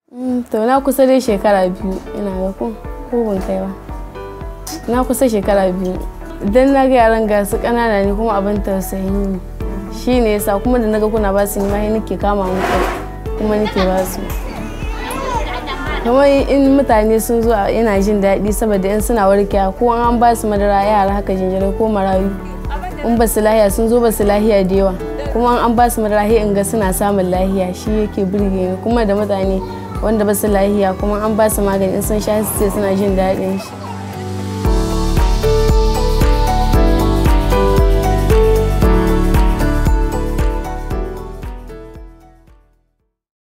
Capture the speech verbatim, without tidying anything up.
To na kusa dai shekara biyu ina ga ko ko ban kai ba. Na kusa shekara biyu. Idan na ga yaran ga su ƙanana ne kuma abin tausayi ne. Shi ne yasa kuma da naga kuna ba su ni ma nake kama muku kuma nake ba su. Kamar in mutane sun zo ina jin daɗi saboda in suna warkewa ko an ba su madara yara haka jinjirai ko marayu. In ba su lahiya sun zo ba su lahiya da yawa kuma an ba su madara sai in ga suna samun lahiya shi yake burge ni kuma da mutane wanda ba su lahiya kuma an ba su magani in sun sha su ce suna jin daɗin shi.